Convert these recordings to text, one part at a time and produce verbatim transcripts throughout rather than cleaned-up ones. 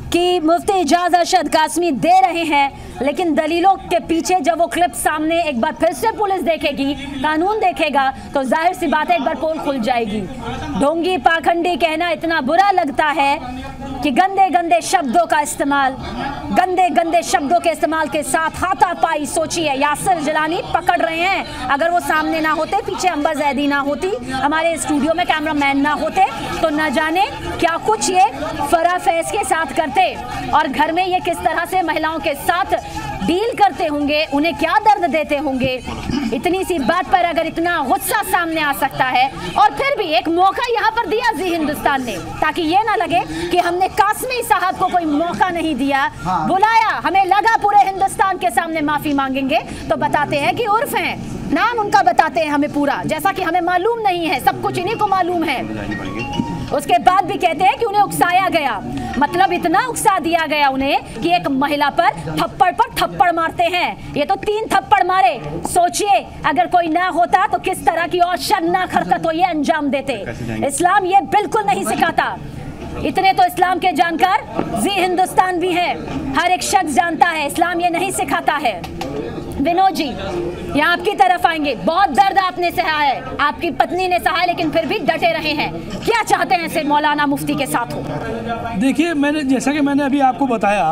कि मुफ्ती इजाज अरशद कासमी दे रहे हैं, लेकिन दलीलों के पीछे जब वो क्लिप सामने एक बार फिर से पुलिस देखेगी, कानून देखेगा, तो जाहिर सी बात है एक बार पोल खुल जाएगी। ढोंगी पाखंडी कहना इतना बुरा लगता है कि गंदे गंदे शब्दों का इस्तेमाल, गंदे गंदे शब्दों के इस्तेमाल के साथ हाथापाई। सोचिए, यासिर जिलानी पकड़ रहे हैं, अगर वो सामने ना होते, पीछे अंबर जैदी ना होती, हमारे स्टूडियो में कैमरामैन ना होते, तो न जाने क्या कुछ ये फराह फैज के साथ करते, और घर में ये किस तरह से महिलाओं के साथ डील करते होंगे, उन्हें क्या दर्द देते होंगे। इतनी सी बात पर अगर इतना गुस्सा सामने आ सकता है, और फिर भी एक मौका यहाँ पर दिया जी हिंदुस्तान ने, ताकि ये ना लगे कि हमने कासमी साहब को कोई मौका नहीं दिया, हाँ। बुलाया, हमें लगा पूरे हिंदुस्तान के सामने माफी मांगेंगे, तो बताते हैं कि उर्फ हैं, नाम उनका बताते हैं हमें पूरा, जैसा कि हमें मालूम नहीं है, सब कुछ इन्हीं को मालूम है। उसके बाद भी कहते हैं कि उन्हें उकसाया गया, मतलब इतना उकसा दिया गया उन्हें कि एक महिला पर थप्पड़ पर थप्पड़ मारते हैं। ये तो तीन थप्पड़ मारे, सोचिए अगर कोई ना होता तो किस तरह की और शर्मनाक हरकत हो ये अंजाम देते। इस्लाम ये बिल्कुल नहीं सिखाता। इतने तो इस्लाम के जानकार जी हिंदुस्तान भी है, हर एक शख्स जानता है इस्लाम ये नहीं सिखाता है। विनोद जी, यहाँ आपकी तरफ आएंगे, बहुत दर्द आपने सहा है, आपकी पत्नी ने सहा है, लेकिन फिर भी डटे रहे हैं, क्या चाहते हैं ऐसे मौलाना मुफ्ती के साथ हो? देखिए, मैंने जैसा कि मैंने अभी आपको बताया,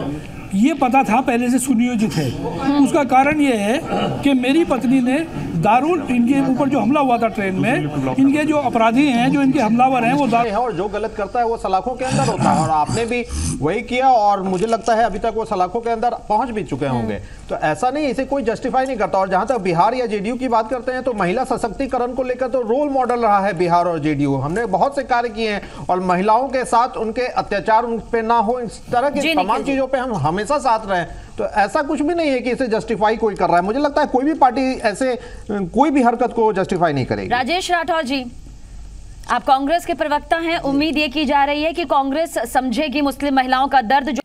ये पता था पहले से सुनियोजित है। उसका कारण ये है कि मेरी पत्नी ने दारुल, इनके ऊपर जो हमला हुआ था ट्रेन में, इनके जो अपराधी हैं, जो इनके हमलावर हैं, वो दारू है, और जो गलत करता है वो सलाखों के अंदर होता है, और आपने भी वही किया, और मुझे लगता है अभी तक वो सलाखों के अंदर पहुंच भी चुके होंगे। तो ऐसा नहीं, इसे कोई जस्टिफाई नहीं करता। और जहां तक बिहार या जेडीयू की बात करते हैं, तो महिला सशक्तिकरण को लेकर तो रोल मॉडल रहा है बिहार और जेडीयू। हमने बहुत से कार्य किए हैं, और महिलाओं के साथ उनके अत्याचार उन पे ना हो, इस तरह की तमाम चीजों पे हम हमेशा साथ रहे। तो ऐसा कुछ भी नहीं है कि इसे जस्टिफाई कोई कर रहा है। मुझे लगता है कोई भी पार्टी ऐसे कोई भी हरकत को जस्टिफाई नहीं करेगी। राजेश राठौर जी, आप कांग्रेस के प्रवक्ता हैं, उम्मीद ये की जा रही है कि कांग्रेस समझेगी मुस्लिम महिलाओं का दर्द।